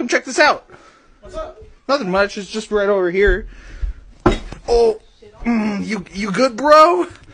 come check this out. What's up? Nothing much. It's just right over here. Oh, you good, bro?